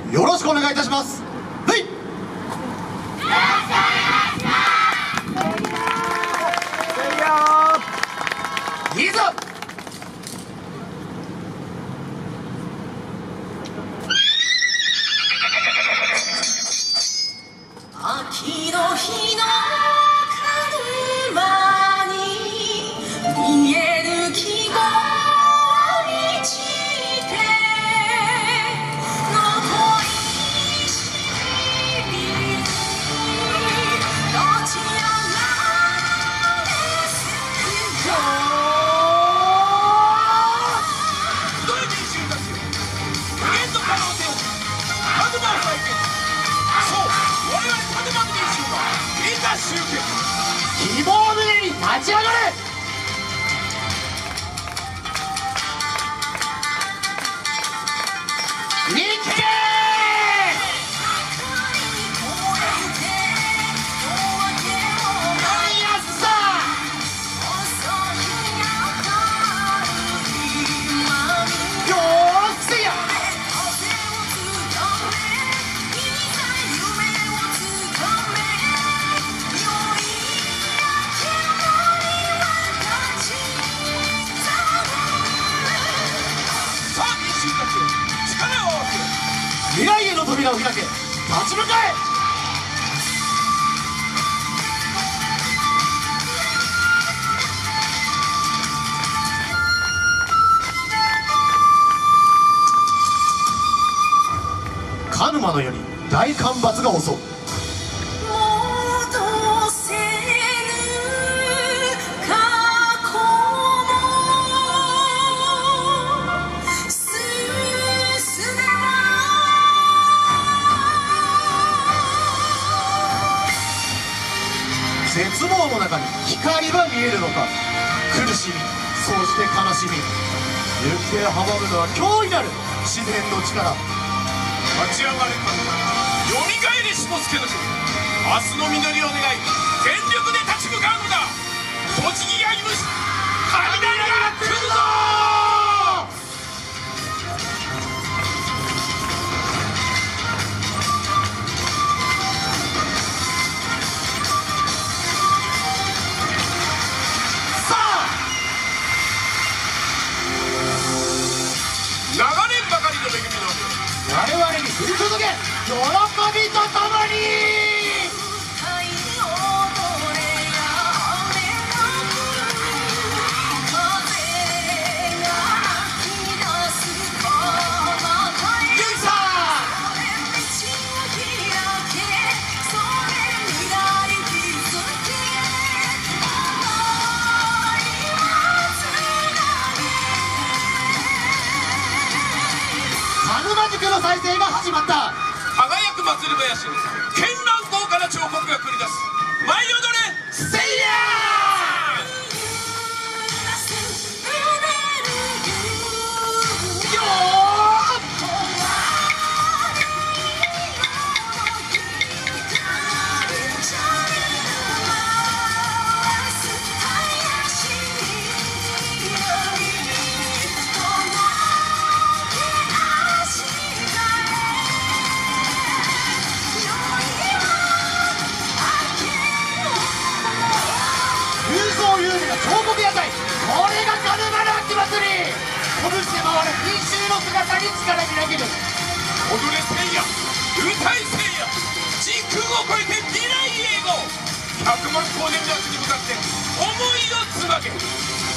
よろしくお願いいたします。はい、いざ秋の日の門間に見える希望に散って残りしびるどちらがですか。 どれに集達無限の可能性をマグマを再建。そう、我々マグマの練習はいざ集結。 希望を胸に立ち上がれ。行け未来への扉を開け、立ち向かえ。鹿沼の世に大干ばつが襲う。 戻せぬ過去も進めば絶望の中に光は見えるのか。苦しみ、そして悲しみ、行方を阻むのは驚異なる自然の力。 立ち上がれ神よみがえれ下野君。明日の実りを願い全力で立ち向かうのだ。栃木がいぶし雷が来るぞ。流れんばかりの恵みの我々に降り注げ、喜びとともに。鹿沼塾の再生が始まった。 輝く祭り林に絢爛豪華な彫刻が繰り出す舞い踊れせいや彫刻屋台、これが鹿沼の秋祭り。拳で回る民衆の姿に力みなぎる。 踊れせいや歌いせいや時空を超えて未来へご100万光年の秋に向かって思いをつなげ